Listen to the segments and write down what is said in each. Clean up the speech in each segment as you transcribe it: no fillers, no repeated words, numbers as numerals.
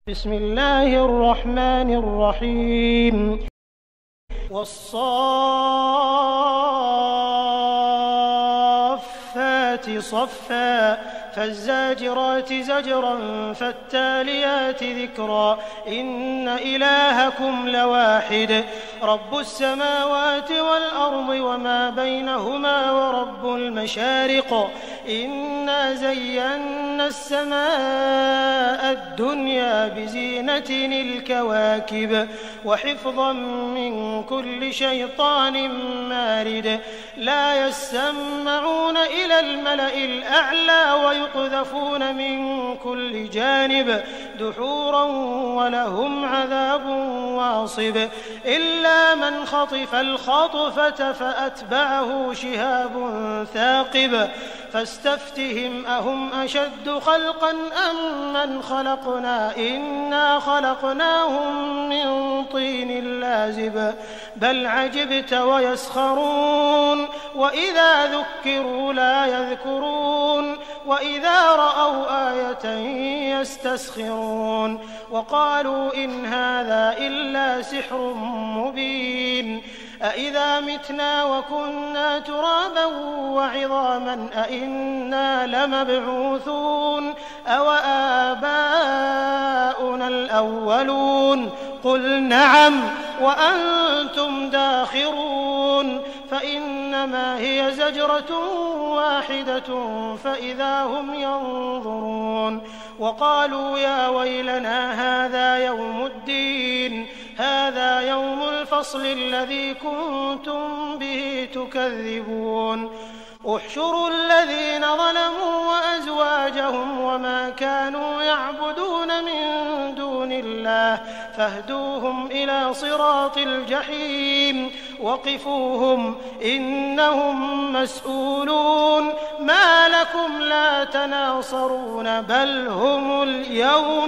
بسم الله الرحمن الرحيم والصافات صفا فالزاجرات زجرا فالتاليات ذكرا إن إلهكم لواحد رب السماوات والأرض وما بينهما ورب المشارق إنا زينا السماء الدنيا بزينة الكواكب وحفظا من كل شيطان مارد لا يسمعون إلى الملأ الأعلى ويقذفون من كل جانب دحورا ولهم عذاب واصب إلا من خطف الخطفة فأتبعه شهاب ثاقب فاستفتهم أهم أشد خلقا أم من خلقنا إنا خلقناهم من طين لازب بل عجبت ويسخرون وإذا ذكروا لا يذكرون وإذا رأوا آية يستسخرون وقالوا إن هذا إلا سحر مبين أإذا متنا وكنا ترابا وعظاما أإنا لمبعوثون أو آباؤنا الأولون قل نعم وأنتم داخرون فإنما هي زجرة واحدة فإذا هم ينظرون وقالوا يا ويلنا هذا يوم الدين هذا يوم الفصل الذي كنتم به تكذبون احشروا الذين ظلموا وأزواجهم وما كانوا يعبدون من دون الله فاهدوهم إلى صراط الجحيم وقفوهم إنهم مسؤولون ما لكم لا تناصرون بل هم اليوم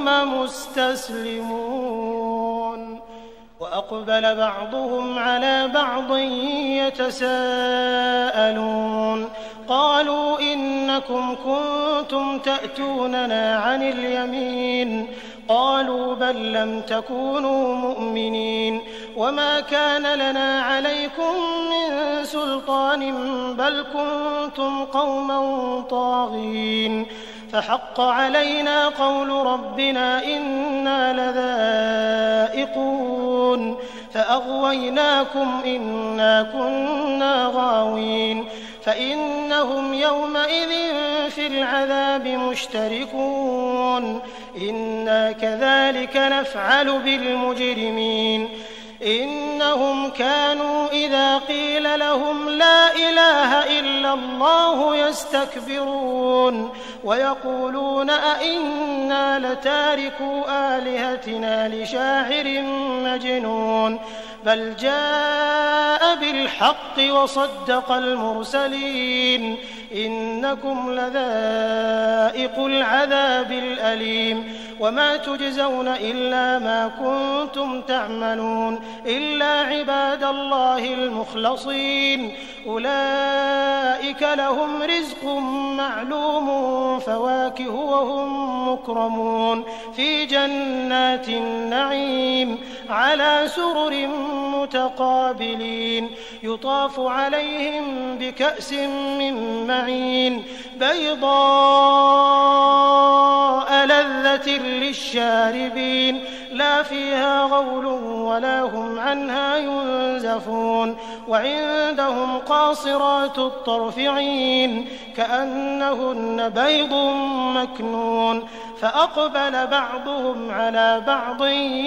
مستسلمون وأقبل بعضهم على بعض يتساءلون قالوا إنكم كنتم تأتوننا عن اليمين قالوا بل لم تكونوا مؤمنين وما كان لنا عليكم من سلطان بل كنتم قوما طاغين فحق علينا قول ربنا إنا لذائقون فأغويناكم إنا كنا غاوين فإنهم يومئذ في العذاب مشتركون إنا كذلك نفعل بالمجرمين إنهم كانوا إذا قيل لهم لا إله إلا الله يستكبرون ويقولون أئنا لتاركو آلهتنا لشاعر مجنون بل جاء بالحق وصدق المرسلين إنكم لذائق العذاب الأليم وما تجزون إلا ما كنتم تعملون إلا عباد الله المخلصين أولئك لهم رزق معلوم فواكه وهم مكرمون في جنات النعيم على سرر متقابلين يطاف عليهم بكأس من معين بيضاء لذة للشاربين لا فيها غول ولا هم عنها ينزفون وعندهم قاصرات الطرف عين كأنهن بيض مكنون فأقبل بعضهم على بعض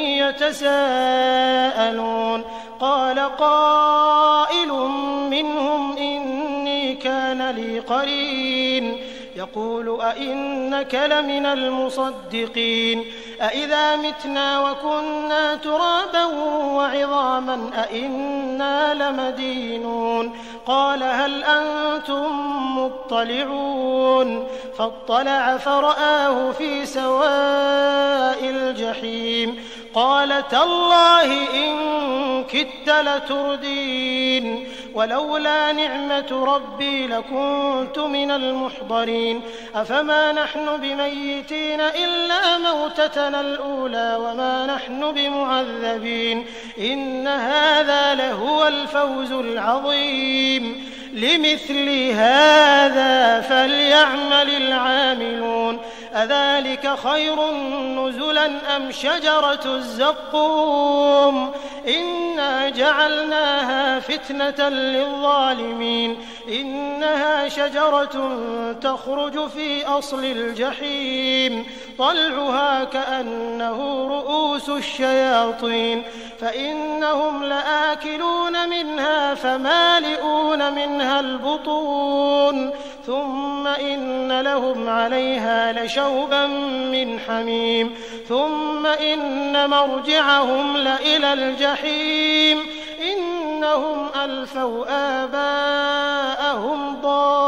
يتساءلون قال قائل منهم إني كان لي قرين يقول أئنك لمن المصدقين أئذا متنا وكنا ترابا وعظاما أئنا لمدينون قال هل أنتم مطلعون فاطلع فرآه في سواء الجحيم قال تالله إن كدت لتردين ولولا نعمة ربي لكنت من المحضرين أفما نحن بميتين إلا موتتنا الأولى وما نحن بمعذبين إن هذا لهو الفوز العظيم لمثل هذا فليعمل العاملون أذلك خير نزلا أم شجرة الزقوم إنا جعلناها فتنة للظالمين إنها شجرة تخرج في أصل الجحيم طلعها كأنه رؤوس الشياطين فإنهم لآكلون منها فمالئون منها البطون ثم إن لهم عليها لشوبا من حميم ثم إن مرجعهم لإلى الجحيم إنهم ألفوا آباءهم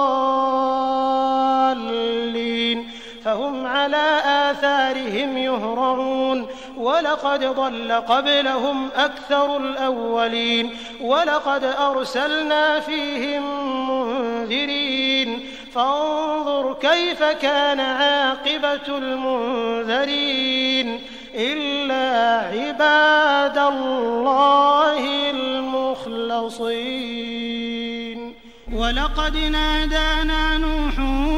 ضالين فهم على آثارهم يهرعون ولقد ضل قبلهم أكثر الأولين ولقد أرسلنا فيهم منذرين فانظر كيف كان عاقبة المنذرين إلا عباد الله المخلصين ولقد نادانا نوح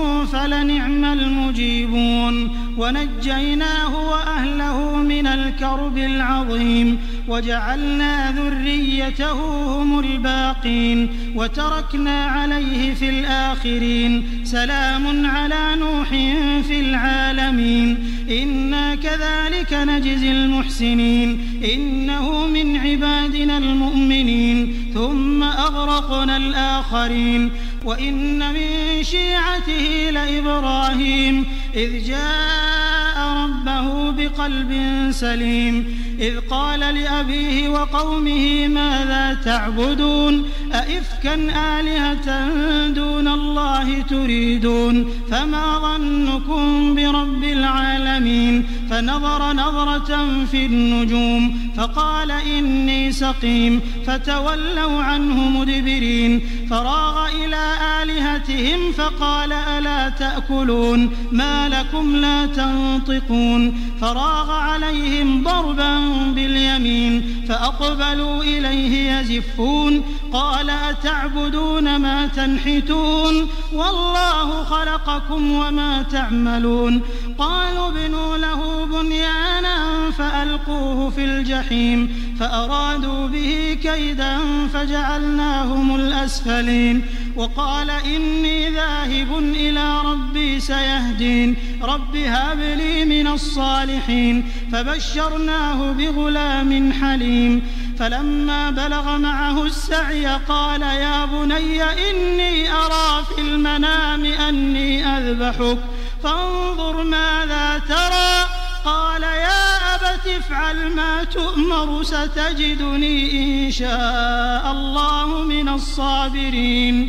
فلنعم المجيبون ونجيناه وأهله من الكرب العظيم وجعلنا ذريته هم الباقين وتركنا عليه في الآخرين سلام على نوح في العالمين إنا كذلك نجزي المحسنين إنه من عبادنا المؤمنين ثم أغرقنا الآخرين وإن من شيعته لإبراهيم إذ جاء ربه بقلب سليم إذ قال لأبيه وقومه ماذا تعبدون أئفكا آلهة دون الله تريدون فما ظنكم برب العالمين فنظر نظرة في النجوم فقال إني سقيم فتولوا عنه مدبرين فراغ إلى آلهتهم فقال ألا تأكلون ما لكم لا تنطقون فراغ عليهم ضربا باليمين فأقبلوا إليه يزفون قال أتعبدون ما تنحتون والله خلقكم وما تعملون قالوا ابنوا له بنيانا فألقوه في الجحيم فأرادوا به كيدا فجعلناهم الأسفلين وقال إني ذاهب إلى ربي سيهدين رب هب لي من الصالحين فبشرناه بغلام حليم فلما بلغ معه السعي قال يا بني إني أرى في المنام أني أذبحك فانظر ماذا ترى قال يا أبت افعل ما تؤمر ستجدني إن شاء الله من الصابرين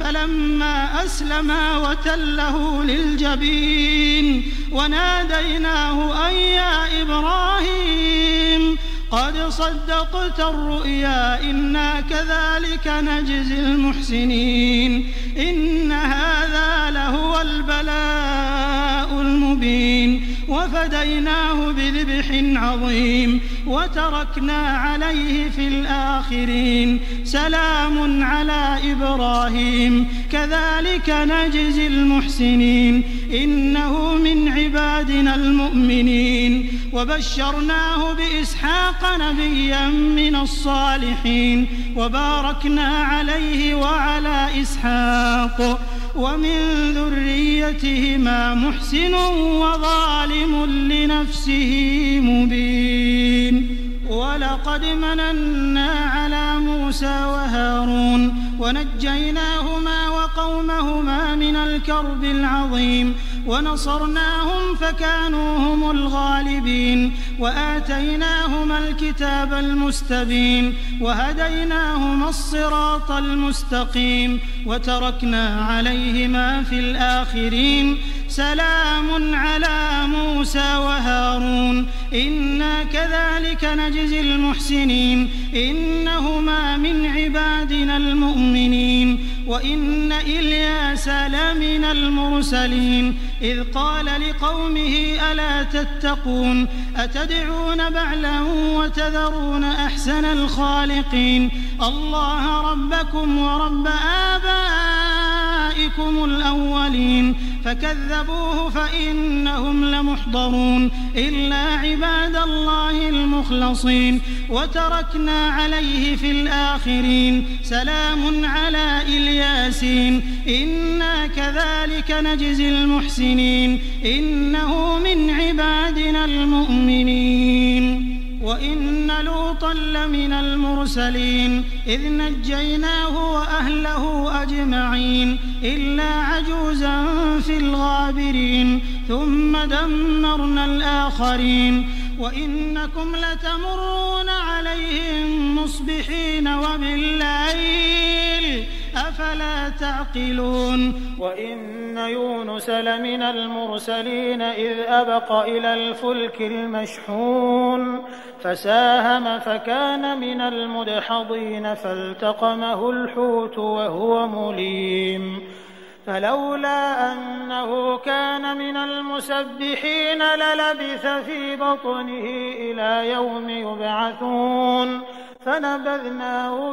فلما أسلما وتله للجبين وناديناه أن يا إبراهيم قد صدقت الرؤيا إنا كذلك نجزي المحسنين إن هذا لهو البلاء المبين وفديناه بذبح عظيم وتركنا عليه في الآخرين سلام على إبراهيم كذلك نجزي المحسنين إنه من عبادنا المؤمنين وبشرناه بإسحاق نبيا من الصالحين وباركنا عليه وعلى إسحاق ومن ذريتهما محسن وظالم لنفسه مبين ولقد مننا على موسى وهارون ونجيناهما وقومهما من الكرب العظيم ونصرناهم فكانوا هم الغالبين وآتيناهما الكتاب المستبين وهديناهما الصراط المستقيم وتركنا عليهما في الآخرين سلام على موسى وهارون إنا كذلك نجزي المحسنين إنهما من عبادنا المؤمنين وإن إلياس لمن المرسلين إذ قال لقومه ألا تتقون أتدعون بعلا وتذرون أحسن الخالقين الله ربكم ورب آبائكم الأولين فكذبوه فإنهم لمحضرون إلا عباد الله المخلصين وتركنا عليه في الآخرين سلام على إلياسين إنا كذلك نجزي المحسنين إنه من عبادنا المؤمنين وإن لوطا لمن المرسلين إذ نجيناه وأهله أجمعين إلا عجوزا في الغابرين ثم دمرنا الآخرين وإنكم لتمرون عليهم مصبحين وبالليل أفلا تعقلون وإن يونس لمن المرسلين إذ أبق إلى الفلك المشحون فساهم فكان من المدحضين فالتقمه الحوت وهو مليم فلولا أنه كان من المسبحين للبث في بطنه إلى يوم يبعثون فنبذناه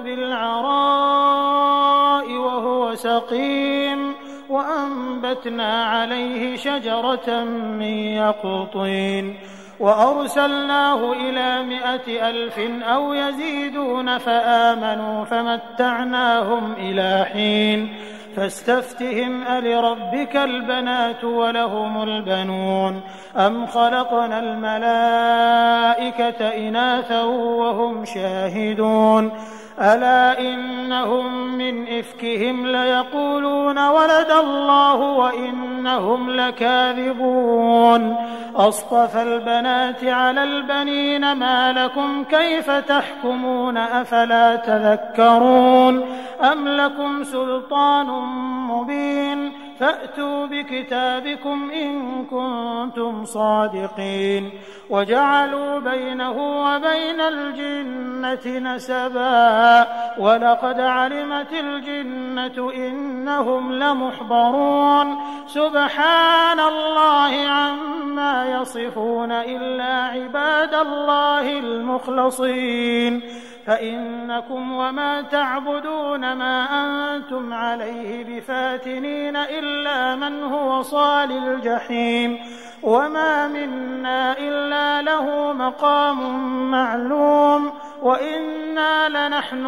بالعراء وهو سقيم وأنبتنا عليه شجرة من يقطين وأرسلناه إلى 100,000 أو يزيدون فآمنوا فمتعناهم إلى حين فاستفتهم ألربك البنات ولهم البنون أم خلقنا الملائكة إناثا وهم شاهدون ألا إنهم من إفكهم ليقولون ولد الله وإنهم لكاذبون أصطفى البنات على البنين ما لكم كيف تحكمون أفلا تذكرون أم لكم سلطان مبين فأتوا بكتابكم إن كنتم صادقين وجعلوا بينه وبين الجنة نسبا ولقد علمت الجنة إنهم لمحضرون سبحان الله عما يصفون إلا عباد الله المخلصين فإنكم وما تعبدون ما أنتم عليه بفاتنين إلا من هو صال الجحيم وما منا إلا له مقام معلوم وإنا لنحن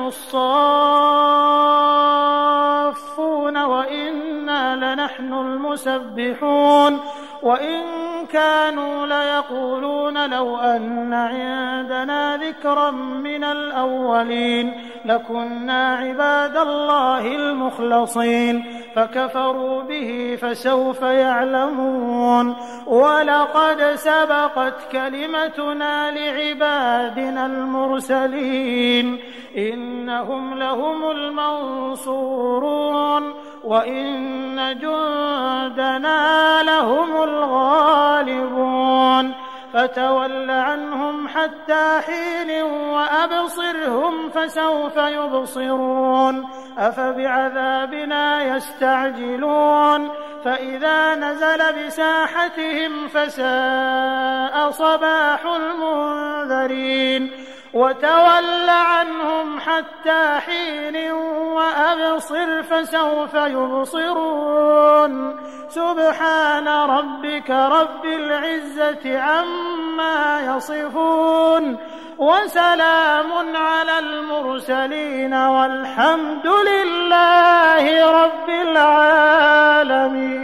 الصافون وإنا لنحن المسبحون وإن كانوا ليقولون لو أن عندنا ذكرا من الأولين لكنا عباد الله المخلصين فكفروا به فسوف يعلمون ولقد سبقت كلمتنا لعبادنا المرسلين إنهم لهم المنصورون وإن جندنا لهم الغالبون فتول عنهم حتى حين وأبصرهم فسوف يبصرون أفبعذابنا يستعجلون فإذا نزل بساحتهم فساء صباح المنذرين وتول عنهم حتى حين وأبصر فسوف يبصرون سبحان ربك رب العزة عما يصفون وسلام على المرسلين والحمد لله رب العالمين.